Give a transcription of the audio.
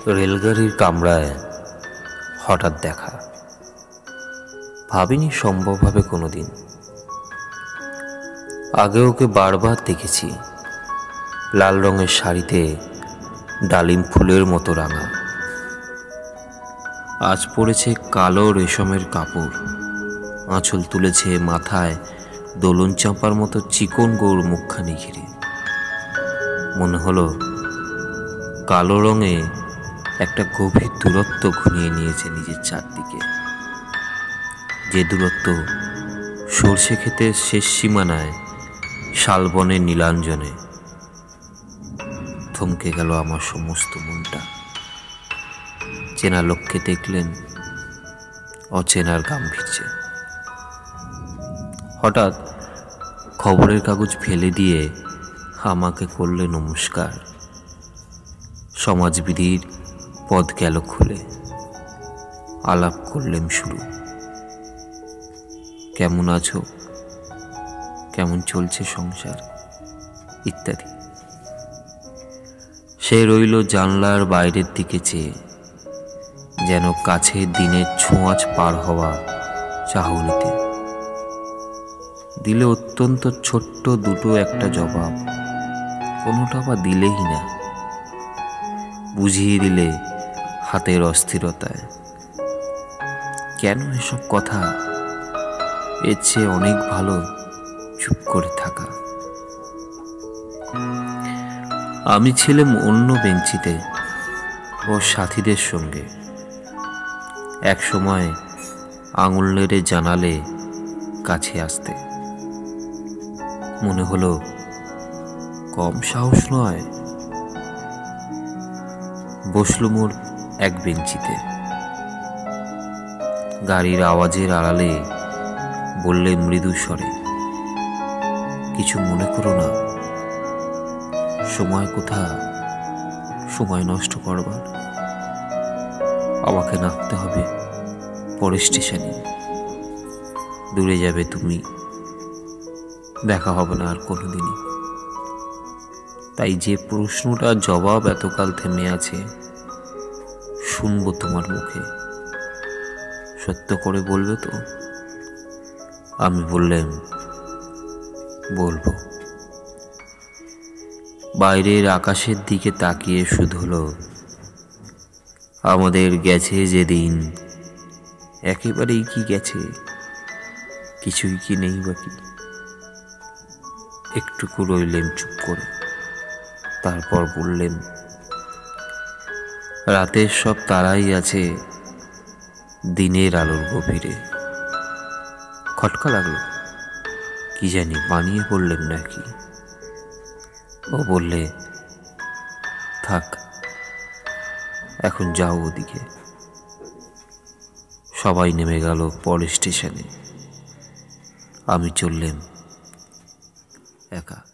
রেলগাড়ির কামরায় হঠাৎ দেখা, ভাবিনি সম্ভব হবে কোনোদিন। আগে ওকে বারবার দেখেছি, লাল রঙের শাড়িতে ডালিম ফুলের মতো রাঙা। আজ পরেছে কালো রেশমের কাপড়, আঁচল তুলেছে মাথায় দোলন চাঁপার মতো চিকন গৌর মুখখানি ঘিরে। মনে হলো কালো রঙে একটা গভীর দূরত্ব ঘনিয়ে নিয়েছে নিজের চারদিকে, যে দূরত্ব সর্ষে ক্ষেতের শেষ সীমানায় শালবনের নীলাঞ্জনে। থমকে গেল আমার সমস্ত মনটা। চেনা লোককে দেখলেন অচেনার গাম্ভীর্যে। হঠাৎ খবরের কাগজ ফেলে দিয়ে আমাকে করলে নমস্কার। সমাজবিধির পদ গেল খুলে, আলাপ করলেন শুরু। কেমন আছো, কেমন চলছে সংসার, ইত্যাদি। সে রইল জানলার বাইরের দিকে চেয়ে, যেন কাছের দিনের ছোঁয়াচ পার হওয়া চাহনিতে। দিলে অত্যন্ত ছোট্ট দুটো একটা জবাব, কোনোটা বা দিলেই না। বুঝিয়ে দিলে হাতের অস্থিরতায়। কেন এসব কথা, এর চেয়ে অনেক ভালো চুপ করে থাকা। আমি ছিলাম অন্য বেঞ্চিতে ও সাথীদের সঙ্গে। এক সময় আঙুল নেড়ে জানালে কাছে আসতে। মনে হলো কম সাহস নয়। বসলুম ওর এক বেঞ্চিতে। গাড়ির আওয়াজের আড়ালে বললে মৃদু স্বরে, কিছু মনে করো না। সময় কোথা সময় নষ্ট করবার? আমাকে নামতে হবে পরের স্টেশনে। দূরে যাবে তুমি, দেখা হবে না আর কোনোদিনই। তাই যে প্রশ্নটার জবাব এতকাল থেমে আছে, শুনবো তোমার মুখে। সত্য করে বলবে তো? আমি বললেন, বলবো। বাইরের আকাশের দিকে তাকিয়ে শুধলো, আমাদের গেছে যেদিন, একেবারেই কি গেছে, কিছুই কি নেই বাকি। একটুকু রইলেন চুপ করে, তারপর বললেন, রাতের সব তারাই আছে দিনের আলোর গভীরে। খটকা লাগলো, কি জানি বানিয়ে বললেন নাকি। ও বললে, থাক এখন যাও ওদিকে। সবাই নেমে গেল পরের স্টেশনে। আমি চললাম একা।